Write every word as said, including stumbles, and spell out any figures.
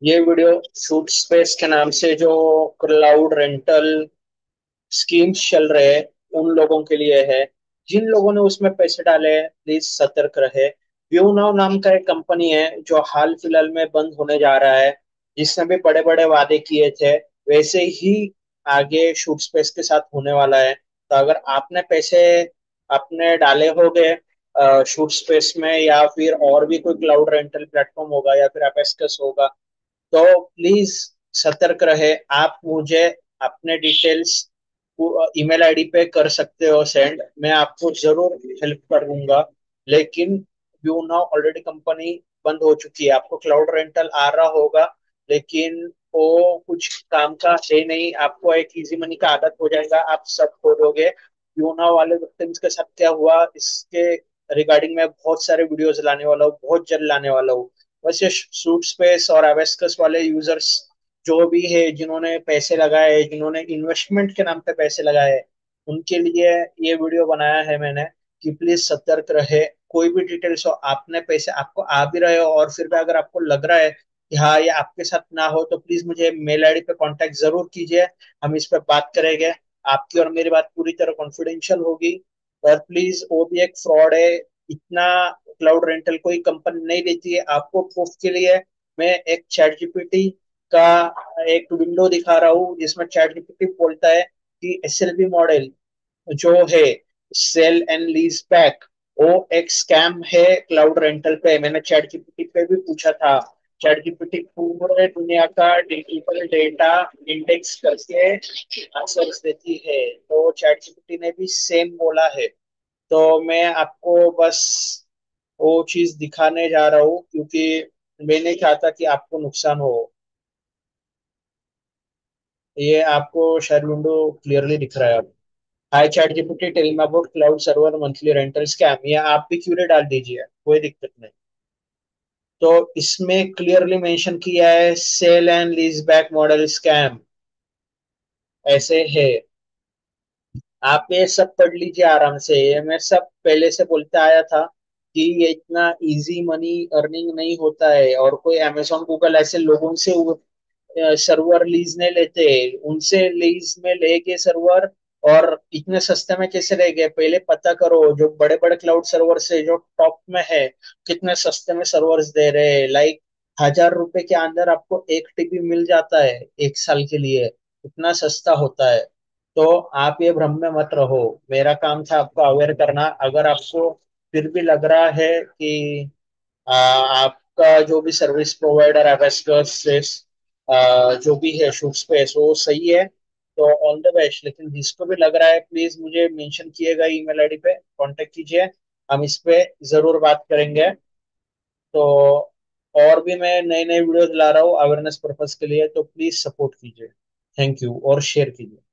ये video shoot space के नाम से जो क्लाउड रेंटल स्कीम्स चल रहे हैं उन लोगों के लिए है। जिन लोगों ने उसमें पैसे डाले हैं प्लीज सतर्क रहे। व्यू नाउ नाम का एक कंपनी है जो हाल फिलहाल में बंद होने जा रहा है। जिसने भी बड़े बड़े वादे किए थे वैसे ही आगे शूट स्पेस के साथ होने वाला है। तो अगर आपने पैसे अपने डाले होंगे शूट स्पेस में या फिर और भी कोई क्लाउड रेंटल प्लेटफॉर्म होगा या फिर एपेस्कस होगा तो प्लीज सतर्क रहे। आप मुझे अपने डिटेल्स ईमेल आईडी पे कर सकते हो सेंड, मैं आपको जरूर हेल्प करूंगा। लेकिन यू नो ऑलरेडी कंपनी बंद हो चुकी है। आपको क्लाउड रेंटल आ रहा होगा लेकिन वो कुछ काम का है नहीं। आपको एक इजी मनी का आदत हो जाएगा, आप सब खोदोगे। यू नो वाले विक्टिम्स के साथ क्या हुआ इसके रिगार्डिंग मैं बहुत सारे वीडियोस लाने वाला हूँ, बहुत जल्द लाने वाला हूँ। वैसे सूट स्पेस और एवेस्कस वाले यूजर्स जो भी है जिन्होंने पैसे लगाए, जिन्होंने इन्वेस्टमेंट के नाम पे पैसे लगाए, उनके लिए ये वीडियो बनाया है मैंने कि प्लीज सतर्क रहे। कोई भी डिटेल्स हो, आपने पैसे आपको आ भी रहे हो और फिर भी अगर आपको लग रहा है कि हाँ ये आपके साथ ना हो तो प्लीज मुझे मेल आईडी पे कांटेक्ट जरूर कीजिए। हम इस पे बात करेंगे। आपकी और मेरी बात पूरी तरह कॉन्फिडेंशियल होगी। और प्लीज वो भी एक फ्रॉड है। इतना क्लाउड रेंटल कोई कंपनी नहीं देती है। आपको प्रूफ के लिए मैं एक चैट जीपीटी का एक विंडो दिखा रहा हूँ जिसमें चैट जीपीटी बोलता है कि एसएलवी मॉडल जो है सेल एंड लीज बैक वो एक स्कैम है क्लाउड रेंटल पे। मैंने चैट जीपीटी पे भी पूछा था। चैट जीपीटी पूरे दुनिया का डिजिटल डेटा इंडेक्स करके आंसर्स देती है। तो चैट जीपीटी ने भी सेम बोला है। तो मैं आपको बस वो चीज दिखाने जा रहा हूँ क्योंकि मैं नहीं चाहता कि आपको नुकसान हो। ये आपको शायद विंडो क्लियरली दिख रहा है अब। Hi chat GPT tell me about cloud server monthly rental scam, ये आप भी क्यूरे डाल दीजिए, कोई दिक्कत नहीं। तो इसमें क्लियरली मेंशन किया है sale and lease back model scam ऐसे है। आप ये सब पढ़ लीजिए आराम से। ये मैं सब पहले से बोलते आया था कि ये इतना इजी मनी अर्निंग नहीं होता है और कोई अमेजोन गूगल ऐसे लोगों से सर्वर लीज नहीं लेते। उनसे लीज में लेके सर्वर और इतने सस्ते में कैसे ले गए पहले पता करो। जो बड़े बड़े क्लाउड सर्वर से जो टॉप में है कितने सस्ते में सर्वर्स दे रहे हैं। लाइक हजार रुपए के अंदर आपको एक टीबी मिल जाता है एक साल के लिए। इतना सस्ता होता है। तो आप ये भ्रम में मत रहो। मेरा काम था आपको अवेयर करना। अगर आपको फिर भी लग रहा है कि आ, आपका जो भी सर्विस प्रोवाइडर एवेस्कस जो भी है शूट स्पेस वो सही है तो ऑल द बेस्ट। लेकिन जिसको भी लग रहा है प्लीज मुझे मेंशन किएगा ईमेल आईडी पे कांटेक्ट कीजिए। हम इस पे जरूर बात करेंगे। तो और भी मैं नए नए वीडियोस ला रहा हूँ अवेयरनेस पर्पस के लिए, तो प्लीज सपोर्ट कीजिए। थैंक यू और शेयर कीजिए।